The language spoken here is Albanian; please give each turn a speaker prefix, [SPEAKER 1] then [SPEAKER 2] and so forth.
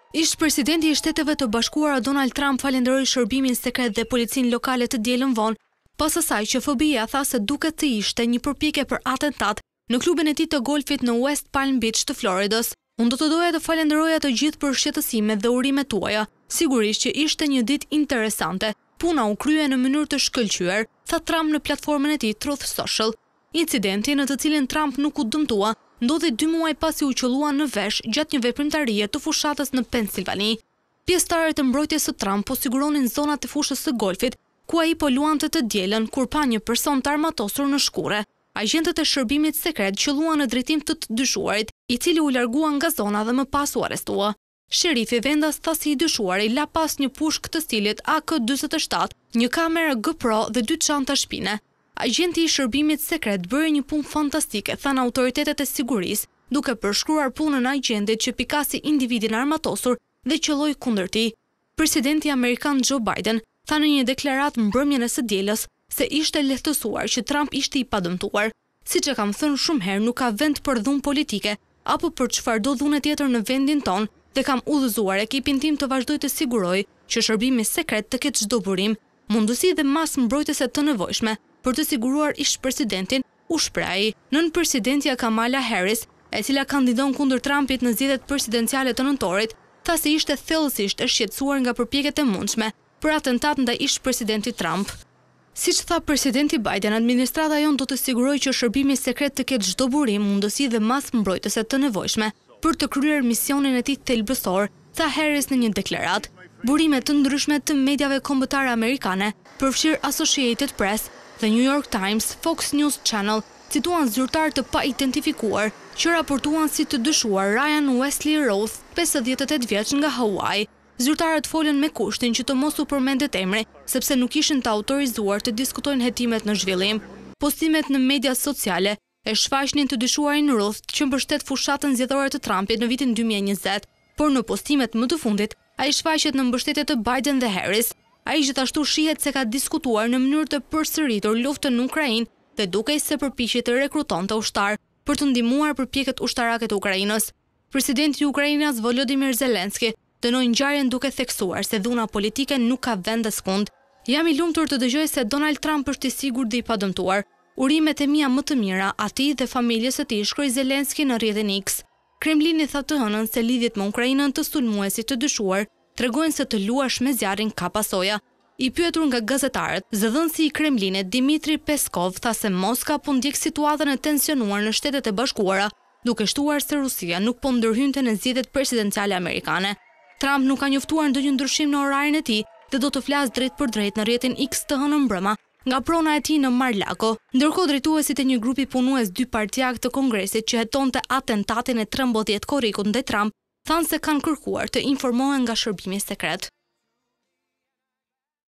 [SPEAKER 1] Ish-presidenti i Shteteve të Bashkuara Donald Trump falenderoi shërbimin sekret dhe policinë lokale të dielën vonë, pas asaj që FBI-ja tha se duket të ishte një përpjekje për atentat në klubin e tij të golfit në West Palm Beach të Floridës. Unë do të doja të falenderoja të gjithë për shqetësimet dhe urimet tuaja. Sigurisht që ishte një ditë interesante. Puna u krye në mënyrë të shkëlqyer, tha Trump në platformën e tij Truth Social. Incidenti në të cilin Trump nuk u dëmtua ndodhi 2 muaj pasi u qellua në vesh gjatë një veprimtarie të fushatës në Pennsylvania. Pjesëtarët e mbrojtjes së Trump po siguronin zonat e fushës së golfit, ku ai po luante të dielën kur pa një person të armatosur në shkure. Agjentët e shërbimit sekret qelluan në drejtim të dyshuarit, i cili u largua nga zona dhe më pas u arrestua. Sherifi vendas tha se i dyshuari la pas një pushk të stilit AK-47, një kamerë GoPro dhe 2 çanta shpine. Agjenti i shërbimit sekret bëri një punë fantastike, thanë autoritetet e sigurisë, duke përshkruar punën e agentit që pikasi individin armatosur dhe qelloi kundër tij. Presidenti amerikan Joe Biden tha në një deklaratë mbrëmjen e së dielës se ishte lehtësuar që Trump ishte i padëmtuar. Siç e kam thënë shumë herë, nuk ka vend për dhunë politike apo për çfarëdo dhunë tjetër në vendin ton dhe kam udhëzuar ekipin tim të vazhdojë të sigurojë që shërbimi sekret të ketë çdo burim, mundësi dhe masë mbrojtëse të nevojshme për të siguruar ish-presidentin, u shpreh ai. Nën-presidentja Kamala Harris, e cila kandidon kundër Trumpit në zgjedhjet presidenciale të nëntorit, tha se ishte thellësisht e shqetësuar nga përpjekjet e mundshme për atentat ndaj ish-presidentit Trump. Siç tha presidenti Biden, administrata jon do të sigurojë që shërbimi sekret të ketë çdo burim, mundësi dhe masë mbrojtëse të nevojshme për të kryer misionin e tij thelbësor, tha Harris në një deklaratë. Burime të ndryshme të mediave kombëtare amerikane, përfshirë Associated Press, The New York Times, Fox News Channel, cituan zyrtar të pa identifikuar që raportuan si të dyshuar Ryan Wesley Roth, 58 vjeç nga Hawaii. Zyrtarët folën me kushtin që të mos u përmendet emri, sepse nuk ishin të autorizuar të diskutojnë hetimet në zhvillim. Postimet në mediat sociale e shfaqnin të dyshuarin Roth që mbështet fushatën zgjedhore të Trumpit në vitin 2020, por në postimet më të fundit ai shfaqet në mbështetje të Biden dhe Harris. Ai gjithashtu shihet se ka diskutuar në mënyrë të përsëritur luftën në Ukrainë dhe dukej se përpiqet të rekrutonte ushtar për të ndihmuar përpjekjet ushtarake të Ukrainës. Presidenti i Ukrainës Volodymyr Zelensky dënoi ngjarjen duke theksuar se dhuna politike nuk ka vend askund. Jam i lumtur të dëgjoj se Donald Trump është i sigurt dhe i padëmtuar. Urimet e mia më të mira atij dhe familjes së tij, shkroi Zelensky në rrjetin X. Kremlini tha të hënën se lidhjet me Ukrainën të sulmuesit të dyshuar tregojnë se të luash me zjarrin ka pasoja. I pyetur nga gazetarët, zëdhënësi i Kremlinit Dmitri Peskov tha se Moska po ndjek situatën e tensionuar në Shtetet e Bashkuara, duke shtuar se Rusia nuk po ndërhynte në zgjedhjet presidenciale amerikane. Trump nuk ka njoftuar ndonjë ndryshim në orarin e tij dhe do të flasë drejt për drejt në rrjetin X të hënën mbrëma nga prona e tij në Mar-Lago. Ndërkohë drejtuesit e një grupi punues dy partijak të Kongresit që hetonte atentatin e 13 korrikut ndaj Trump thanë se kanë kërkuar të informohen nga shërbimi sekret.